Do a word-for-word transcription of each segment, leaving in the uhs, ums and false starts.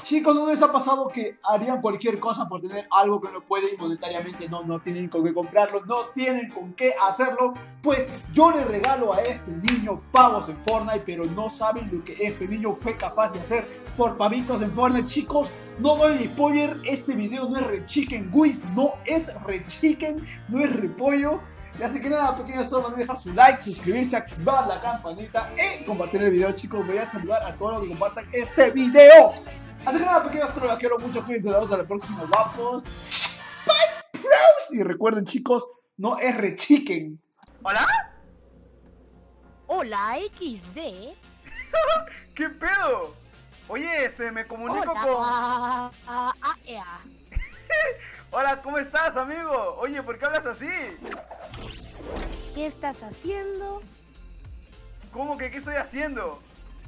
Chicos, ¿no les ha pasado que harían cualquier cosa por tener algo que no pueden monetariamente? No, no tienen con qué comprarlo, no tienen con qué hacerlo. Pues yo le regalo a este niño pavos en Fortnite, pero no saben lo que este niño fue capaz de hacer por pavitos en Fortnite. Chicos, no doy spoiler, este video no es re chicken Wiz, no es re chicken, no es repollo. Y así que nada, pequeños, solo no dejar su like, suscribirse, activar la campanita y compartir el video, chicos. Voy a saludar a todos los que compartan este video. Así que nada, pequeños, solo los quiero mucho. Cuídense, nos vemos en el próximo guapos. Bye, pros. Y recuerden, chicos, no es re chicken. ¿Hola? Hola, equis de. ¿Qué pedo? Oye, este, me comunico Hola, con... ah, ah, ah, ea. Hola, ¿cómo estás, amigo? Oye, ¿por qué hablas así? ¿Qué estás haciendo? ¿Cómo que qué estoy haciendo?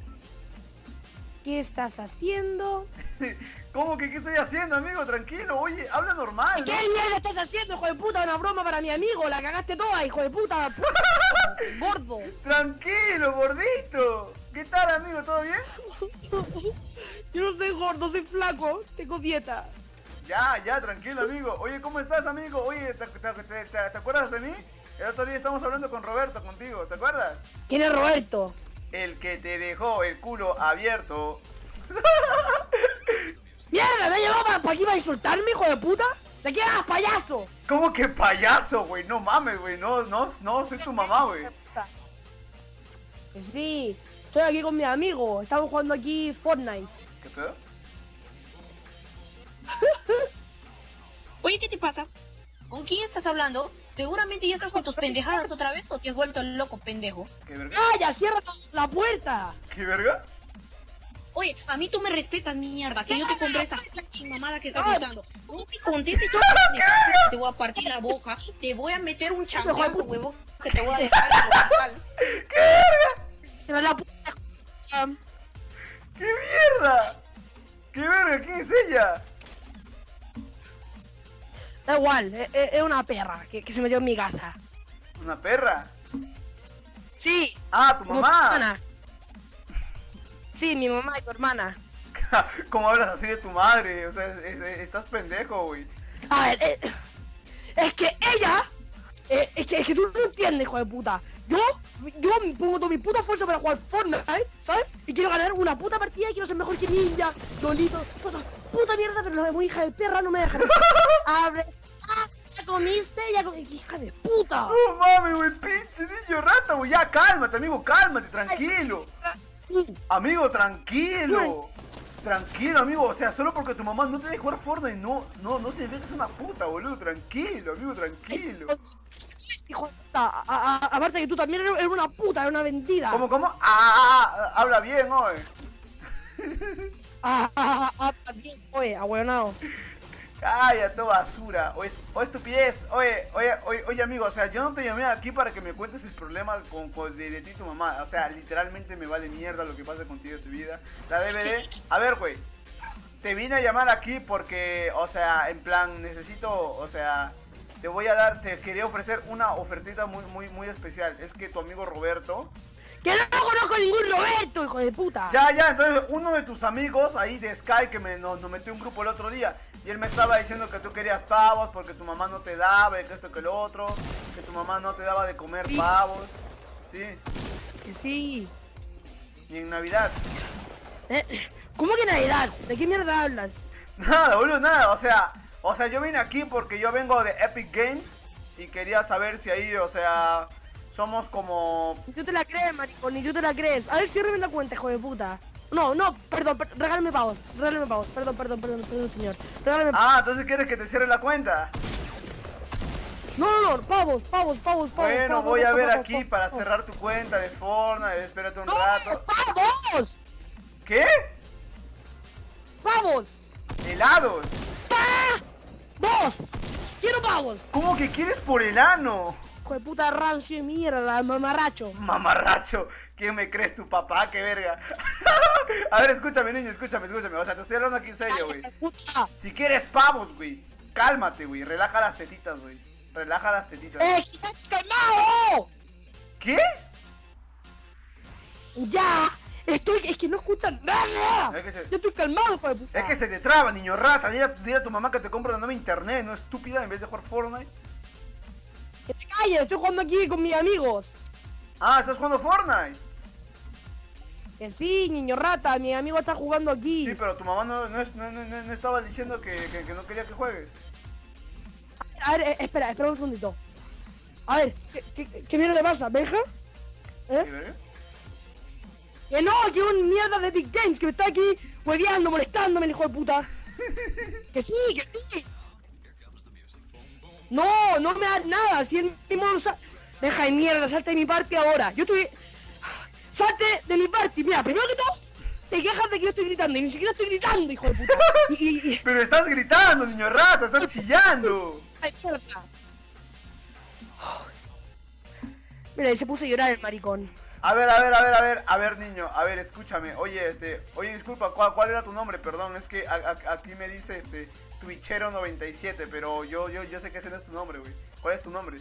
¿Qué estás haciendo? ¿Cómo que qué estoy haciendo, amigo? Tranquilo, oye, habla normal, ¿Qué ¿no? mierda estás haciendo, hijo de puta? Una broma para mi amigo, la cagaste toda, hijo de puta. Gordo. Tranquilo, gordito. ¿Qué tal, amigo? ¿Todo bien? Yo no soy gordo, soy flaco, tengo dieta. Ya, ya, tranquilo, amigo. Oye, ¿cómo estás, amigo? Oye, ¿te, te, te, te, te acuerdas de mí? El otro día estamos hablando con Roberto, contigo, ¿te acuerdas? ¿Quién es Roberto? El que te dejó el culo abierto. ¡Mierda! ¿Me ha llevado para, para aquí para insultarme, hijo de puta? ¿De qué hagas, payaso? ¿Cómo que payaso, güey? No mames, güey. No, no, no, soy tu mamá, güey. Que sí, estoy aquí con mi amigo, estamos jugando aquí Fortnite. ¿Qué pedo? Oye, ¿qué te pasa? ¿Con quién estás hablando? Seguramente ya estás con tus pendejadas otra vez o te has vuelto loco, pendejo. ¿Qué verga? ¡Calla! ¡Cierra la puerta! ¿Qué verga? Oye, a mí tú me respetas, mierda, que yo te compré esa chimamada que estás Ay. usando. No me contestes, te voy a partir la boca, te voy a meter un chancazo, huevón, que te voy a dejar en el hospital. ¿Qué verga? ¡Cierra la puerta! ¿Qué mierda? ¿Qué verga? ¿Quién es ella? Da igual, es, es una perra que, que se metió en mi casa. ¿Una perra? Sí. Ah, tu como mamá. tu hermana. Sí, mi mamá y tu hermana. ¿Cómo hablas así de tu madre? O sea, es- es- estás pendejo, güey. A ver, eh, es que ella... eh, es, que, es que tú no entiendes, hijo de puta. Yo, yo pongo toda mi puta fuerza para jugar Fortnite, ¿sabes? Y quiero ganar una puta partida y quiero ser mejor que Ninja, Lolito, toda esa puta mierda, pero la muy hija de perra no me dejan. Abre. Ah, ya comiste, ya comiste, hija de puta. No mames, güey, pinche niño rata, güey. Ya, cálmate, amigo, cálmate, tranquilo. Sí. Amigo, tranquilo. Tranquilo, amigo. O sea, solo porque tu mamá no te deja jugar Fortnite, no, no, no significa que es una puta, boludo. Tranquilo, amigo, tranquilo. Hijo de puta, a- a- a- aparte que tú también eres eres una puta, eres una vendida. ¿Cómo, cómo? Ah, ah, ah, habla bien, hoy. Ah, ah, ah, ah, bien, oye, ahueonado. Cállate, basura. O, es, o estupidez. Oye, oye, oye, oye, amigo, o sea, yo no te llamé aquí para que me cuentes el problema con, con- de, de ti y tu mamá. O sea, literalmente me vale mierda lo que pasa contigo en tu vida. La D V D. A ver, güey. Te vine a llamar aquí porque, o sea, en plan, necesito, o sea, te voy a dar, te quería ofrecer una ofertita muy, muy, muy especial. Es que tu amigo Roberto... Que no conozco a ningún Roberto, hijo de puta. Ya, ya, entonces uno de tus amigos ahí de Sky que me, nos, nos metió un grupo el otro día y él me estaba diciendo que tú querías pavos porque tu mamá no te daba y que esto que lo otro, que tu mamá no te daba de comer Sí. pavos, sí, Que sí. ni en Navidad. Eh, ¿Cómo que Navidad? ¿De qué mierda hablas? Nada, boludo, nada, o sea, o sea, yo vine aquí porque yo vengo de Epic Games y quería saber si ahí, o sea, somos como... Ni tú te la crees, maricón, ni tú te la crees. A ver, ciérreme la cuenta, hijo de puta. No, no, perdón, per regálame pavos, regálame pavos, perdón, perdón, perdón, perdón, señor. Regálame pavos. Ah, entonces quieres que te cierre la cuenta. No, no, no, pavos, pavos, pavos, pavos. Bueno, pavos, voy a pavos, ver pavos, aquí pavos, para pavos. cerrar tu cuenta de Fortnite, espérate un ¡No, rato. pavos! ¿Qué? ¡Pavos! ¿Helados? ¡Ah! ¡Vos! ¡Quiero pavos! ¿Cómo que quieres por el ano? Hijo de puta rancio de mierda, mamarracho. Mamarracho, ¿quién me crees, tu papá? ¡Qué verga! A ver, escúchame, niño, escúchame, escúchame. O sea, te estoy hablando aquí en serio, güey. Escucha. Si quieres pavos, güey, cálmate, güey. Relaja las tetitas, güey. Relaja las tetitas. ¡Eh, quizás calmado! ¿Qué? Ya, Estoy, es que no escuchan nada. Es que se, Yo estoy calmado, hijo de puta. es que se te traba, niño rata. Dile, a- dile a tu mamá que te compre una nueva internet, no estúpida, en vez de jugar Fortnite. Que te calles, estoy jugando aquí con mis amigos. Ah, ¿estás jugando Fortnite? Que sí, niño rata, mi amigo está jugando aquí. Sí, pero tu mamá no, no, es- no, no, no- no estaba diciendo que, que, que no quería que juegues. A ver, eh, espera, espera un segundito. A ver, ¿qué, qué, qué mierda te pasa, Benja? ¿Sí, ¿Eh? verga? Que no, que un mierda de Big Games que me está aquí hueveando, molestándome, el hijo de puta. Que sí, que sí. No, no me hagas nada, si él mismo lo sa... Deja de mierda, salte de mi party ahora. Yo estoy... Salte de mi party, mira, primero que todo, te quejas de que yo estoy gritando y ni siquiera estoy gritando, hijo de puta. Y, y, y... Pero estás gritando, niño rata, estás chillando. Ay, mierda. Mira, y se puso a llorar el maricón. A ver, a ver, a ver, a ver, a ver, niño, a ver, escúchame. Oye, este, oye, disculpa, ¿cuál, cuál era tu nombre? Perdón, es que a- a- aquí me dice, este, Twitchero noventa y siete, pero yo, yo, yo sé que ese no es tu nombre, güey. ¿Cuál es tu nombre?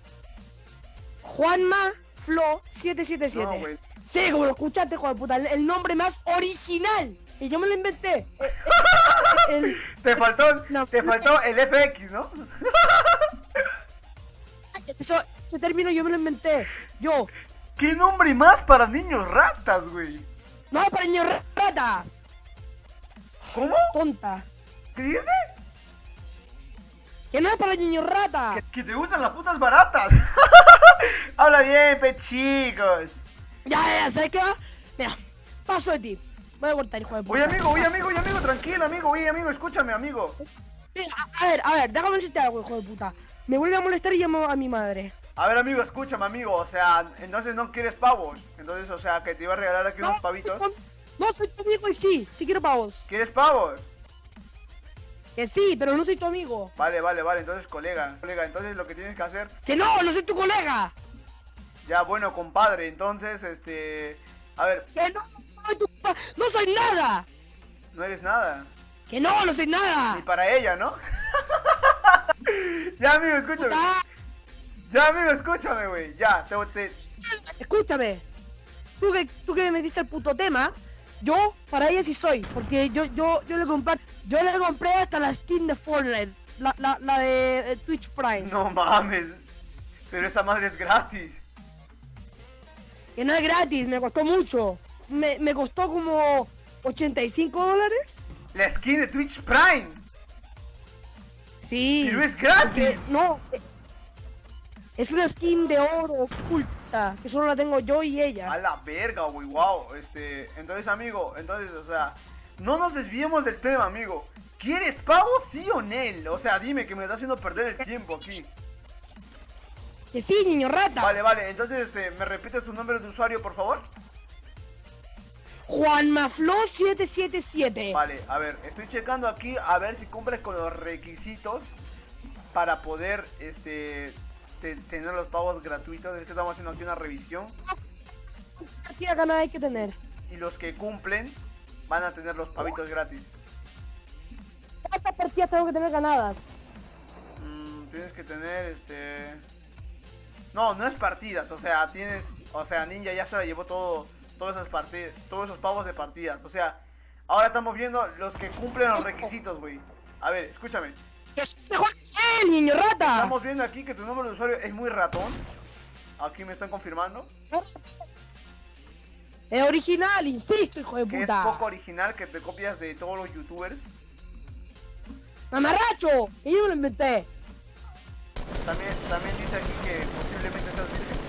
Juanma Flo siete siete No, siete. güey. Sí, como lo escuchaste, hijo de puta, el, el nombre más original. Y yo me lo inventé. Eh, eh, el- Te faltó, No. te faltó el F X, ¿no? eso, ese término yo me lo inventé. Yo. ¿Qué nombre más para niños ratas, güey? No es para niños ratas. ¿Cómo? Tonta. ¿Qué dices? Que no es para niños ratas. Que, que te gustan las putas baratas. Habla bien, pe chicos. Ya, ya, ¿sabes qué va? Mira, paso de ti. Voy a cortar, hijo de puta. Oye, amigo, oye, Paso. amigo, oye, amigo, tranquilo, amigo, oye, amigo, escúchame, amigo. Sí, a, a ver, a ver, déjame decirte algo, hijo de puta. Me vuelve a molestar y llamo a mi madre. A ver, amigo, escúchame, amigo, o sea, entonces no quieres pavos. Entonces, o sea, que te iba a regalar aquí unos pavitos. No, no soy tu amigo y sí, sí quiero pavos. ¿Quieres pavos? Que sí, pero no soy tu amigo. Vale, vale, vale, entonces, colega, colega, entonces lo que tienes que hacer, Que no, no soy tu colega. ya, bueno, compadre, entonces, este, a ver, Que no, soy tu pa- no soy nada. no eres nada, Que no, no soy ni nada. para ella, ¿no? Ya, amigo, escúchame, Puta, ya, amigo, escúchame, güey, ya, te, te, escúchame. Tú que, tú que me metiste el puto tema, yo para ella sí soy, porque yo, yo, yo le compré, yo le compré hasta la skin de Fortnite, la, la, la de eh, Twitch Prime. no mames, pero esa madre es gratis. Que no es gratis, me costó mucho. Me, me costó como ochenta y cinco dólares. La skin de Twitch Prime, Sí. pero es gratis. porque- no. eh, Es una skin de oro oculta, que solo la tengo yo y ella. A la verga, güey, wow. Este, entonces, amigo, entonces, o sea, no nos desviemos del tema, amigo. ¿Quieres pavo, sí o no? O sea, dime que me está haciendo perder el tiempo aquí. Que sí, niño rata. Vale, vale, entonces, este, ¿me repites tu nombre de usuario, por favor? Juanmaflo siete siete siete. Vale, a ver, estoy checando aquí a ver si cumples con los requisitos para poder, este, te- tener los pavos gratuitos. Es que estamos haciendo aquí una revisión. ¿Qué ganas hay que tener? Y los que cumplen van a tener los pavitos gratis. ¿Cuántas partidas tengo que tener ganadas? Mm, tienes que tener este. No, no es partidas, o sea, tienes. O sea, Ninja ya se la llevó todo. Todas esas partidas. Todos esos pavos de partidas. O sea, ahora estamos viendo los que cumplen los requisitos, güey. A ver, escúchame. ¡Que es mejor que él, niño rata! Estamos viendo aquí que tu nombre de usuario es muy ratón. Aquí me están confirmando. Es original, insisto, hijo de Que es puta. poco original, que te copias de todos los youtubers. ¡Mamarracho! Que yo me lo inventé. También, también dice aquí que posiblemente seas virgen.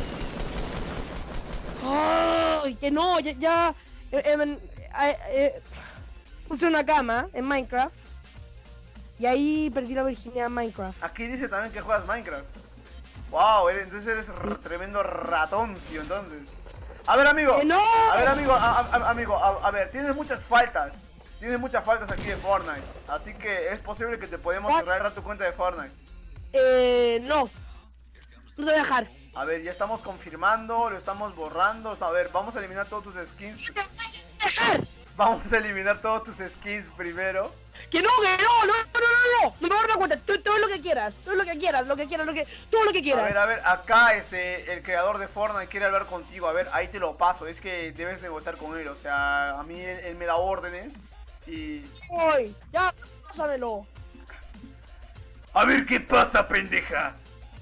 ¡Ay! Que no, ya. ya eh, eh, eh, eh, puse una cama en Minecraft. Y ahí perdí la virginidad en Minecraft. Aquí dice también que juegas Minecraft. Wow, eres- entonces eres r- tremendo ratoncio, entonces. A ver, amigo. ¡Que no! A ver, amigo, a, a- amigo, a, a ver, tienes muchas faltas. Tienes muchas faltas aquí de Fortnite. Así que es posible que te podemos What? cerrar tu cuenta de Fortnite. Eh. No. No te voy a dejar. A ver, ya estamos confirmando, lo estamos borrando. A ver, vamos a eliminar todos tus skins. ¡No te voy a dejar! Vamos a eliminar todos tus skins primero. Que no, que no, no, no, no, no, no me voy a dar cuenta, tú, todo lo que quieras, todo lo que quieras, lo que quieras, lo que, todo lo que A quieras. ver, a ver, acá este, el creador de Fortnite quiere hablar contigo. A ver, ahí te lo paso. Es que debes negociar con él. O sea, a mí él, él me da órdenes y... Ay, ya, pásamelo. A ver qué pasa, pendeja.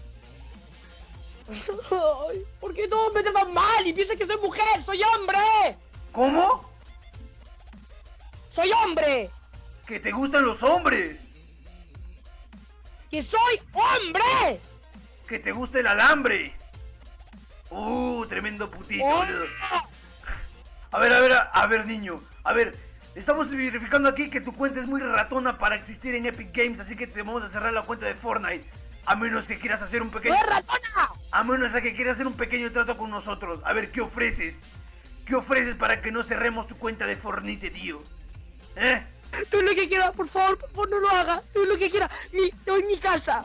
Ay, ¿por qué todos me tratan mal y piensan que soy mujer? ¡Soy hombre! ¿Cómo? ¡Soy hombre! Que te gustan los hombres. ¡Que soy hombre! Que te gusta el alambre. Uh, tremendo putito, boludo. A ver, a ver, a, a ver, niño. A ver, estamos verificando aquí que tu cuenta es muy ratona para existir en Epic Games, así que te vamos a cerrar la cuenta de Fortnite. A menos que quieras hacer un pequeño... ¡No es ratona! A menos que quieras hacer un pequeño trato con nosotros. A ver, ¿qué ofreces? ¿Qué ofreces para que no cerremos tu cuenta de Fortnite, tío? ¿Eh? Tú lo que quieras, por favor, por favor, no lo hagas. Tú lo que quieras. Mi, te doy mi casa.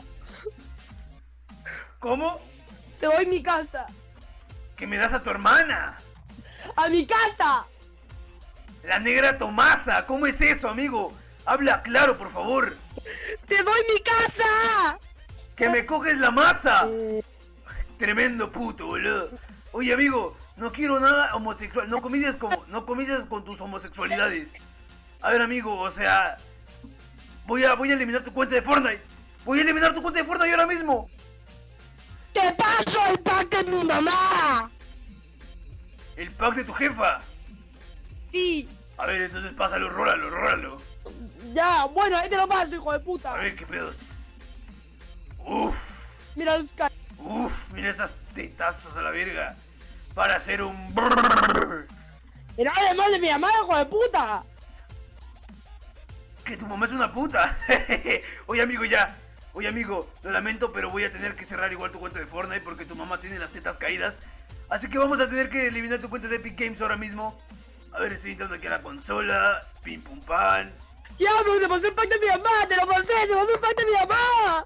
¿Cómo? Te doy mi casa. ¿Que me das a tu hermana? ¡A mi casa! La negra Tomasa. ¿Cómo es eso, amigo? Habla claro, por favor. ¡Te doy mi casa! ¡Que me coges la masa! Tremendo puto, boludo. Oye, amigo, no quiero nada homosexual. No comiences con, no comiences con tus homosexualidades. A ver, amigo, o sea... Voy a, voy a eliminar tu cuenta de Fortnite. Voy a eliminar tu cuenta de Fortnite ahora mismo. ¡Te paso el pack de mi mamá! El pack de tu jefa. Sí. A ver, entonces pásalo, rólalo, rólalo. Ya, bueno, ahí te lo paso, hijo de puta. A ver, qué pedos. Uf, Mira los ca... uf, mira esas tetazos a la verga. Para hacer un... brrr. ¡Y no hables mal de mi mamá, hijo de puta! Que tu mamá es una puta. Oye, amigo, ya. Oye, amigo, lo lamento, pero voy a tener que cerrar igual tu cuenta de Fortnite porque tu mamá tiene las tetas caídas. Así que vamos a tener que eliminar tu cuenta de Epic Games ahora mismo. A ver, estoy entrando aquí a la consola. Pim pum pan. ¡Ya, pero te pasé el pack de mi mamá! ¡Te lo pasé! ¡Te pasé el pack de mi mamá!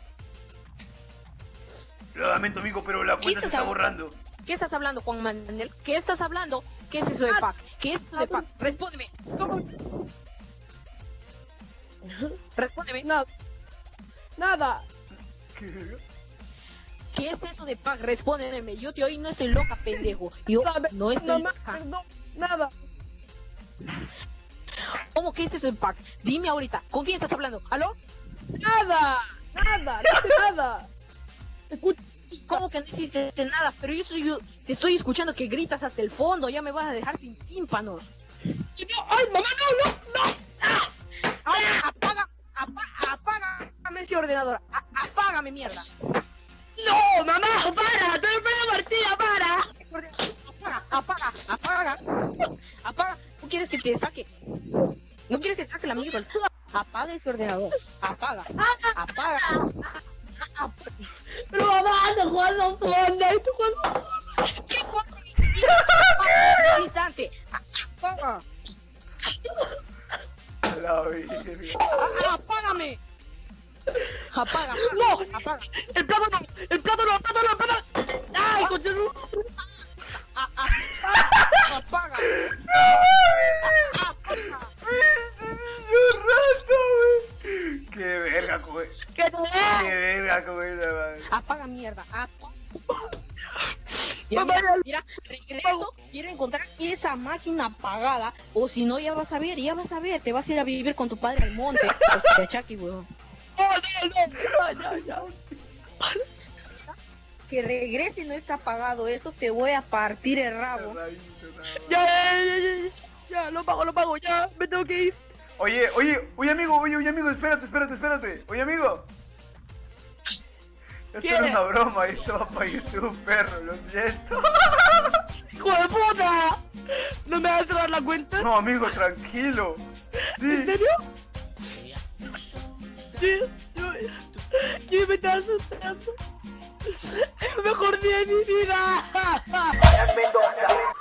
Lo lamento, amigo, pero la cuenta se está hab- borrando. ¿Qué estás hablando, Juan Manuel? ¿Qué estás hablando? ¿Qué es eso de pack? ¿Qué es eso de pack? Respóndeme. Respóndeme. Nada. Nada. ¿Qué verga? ¿Qué es eso de pack? Respóndeme. Yo te oí, no estoy loca, pendejo. Yo no estoy Mamá, loca. perdón. Nada. ¿Cómo que es eso de pack? Dime ahorita. ¿Con quién estás hablando? ¿Aló? Nada. Nada. No hice nada. Escucha. ¿Cómo que no hiciste nada? Pero yo, estoy- yo te estoy escuchando que gritas hasta el fondo. Ya me vas a dejar sin tímpanos. ¡Ay, mamá, no, no, no! ¡Ah! Ahora, apaga, apaga, apágame ese ordenador. A- apágame, mierda. ¡No, mamá! ¡Para! ¡Estoy en plena partida! ¡Para! Apaga, apaga, apaga. Apaga. ¿No quieres que te saque? ¿No quieres que te saque la mierda? Apaga ese ordenador. Apaga. Apaga. Apaga. Pero mamá, no jugando Fortnite, estoy jugando. ¿Qué Apaga un instante. Apaga. La verga. A- Apágame. Apaga. No. Apaga. El plato no, el plato no, el plato no, el plato no. ¡Ay, coche! A- a- Apaga. Apaga. ¡Pinche niño rata, güey! ¡Qué verga, güey! ¡Que te ¡Qué dé! verga, güey! la madre! Apaga mierda. Apaga. Mira, Mamá, mira, mira, regreso, quiero encontrar esa máquina apagada, o si no ya vas a ver, ya vas a ver, te vas a ir a vivir con tu padre al monte. Hostia, Chucky, weón. ¡No, no, no! ¡Ya, ya! Que regrese y no está apagado, eso te voy a partir el rabo. ¡Ya, ya, ya, ya! Ya, lo pago, lo pago, ya, me tengo que ir. Oye, oye, oye, amigo, oye, oye, amigo, espérate, espérate, espérate. Oye, amigo. Esto ¿Qué? era una broma, esto va para YouTube, perro, lo siento. ¡Hijo de puta! ¿No me vas a cerrar la cuenta? No, amigo, tranquilo. ¿En Sí. serio? Sí, yo... ¿Quién me está asustando? ¡Es el mejor día de mi vida! Mendoza.